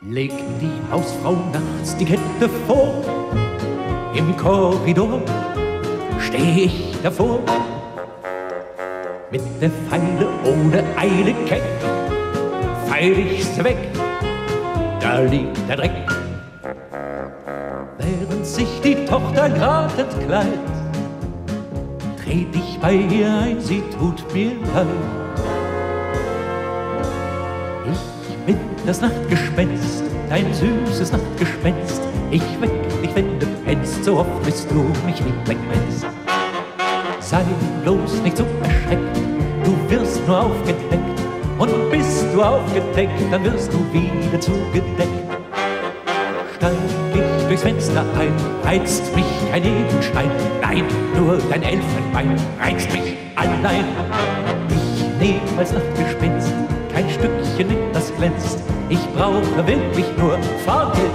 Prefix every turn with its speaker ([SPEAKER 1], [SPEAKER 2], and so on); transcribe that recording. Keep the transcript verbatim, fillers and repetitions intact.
[SPEAKER 1] Legt die Hausfrau nachts die Kette vor, im Korridor steh ich davor, mit der Feile ohne Eile keck, feil ich's weg, da liegt der Dreck. Während sich die Tochter grad entkleidet, tret ich bei ihr ein, sie tut mir leid. Ich bin das Nachtgespenst, dein süßes Nachtgespenst. Ich weck dich, wenn du pennst, so oft bis du mich nicht wegmennst. Sei bloß nicht so erschreckt, du wirst nur aufgedeckt. Und bist du aufgedeckt, dann wirst du wieder zugedeckt. Steig ich durchs Fenster ein, reizt mich kein Edelstein. Nein, nur dein Elfenbein reizt mich allein. Ich nehm als Nachtgespenst kein Stückchen mit, das glänzt. Ich brauche wirklich nur Fahrgeld